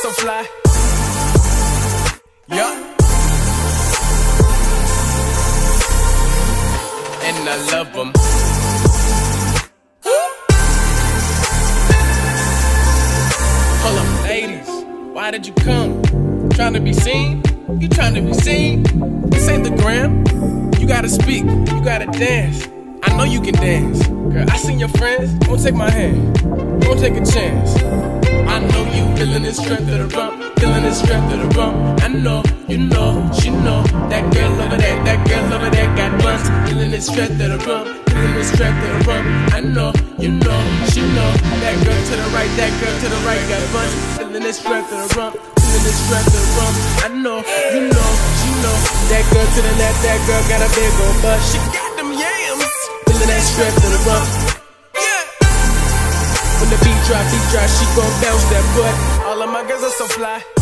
so fly. Yeah. And I love them. Hold up, ladies, why did you come? Trying to be seen? You trying to be seen? This ain't the gram. You gotta speak, you gotta dance. I know you can dance. Girl, I seen your friends. Don't take my hand. Don't take a chance. I know you feeling the strength of the rump. Feeling the strength of the rump. I know, you know, she know. That girl over there, that girl over there got buns. Feeling the strength of the rump. Feeling the strength of the rump. I know, you know, she know. That girl to the right, that girl to the right got buns. Feeling the strength of the rump. Feeling the strength of the rump. I know, you know, she know. That girl to the left, that girl got a big old butt. She got them yams. Feeling that strength of the rump. Yeah. When the beat drop, she gon' bounce that butt. All of my girls are so fly.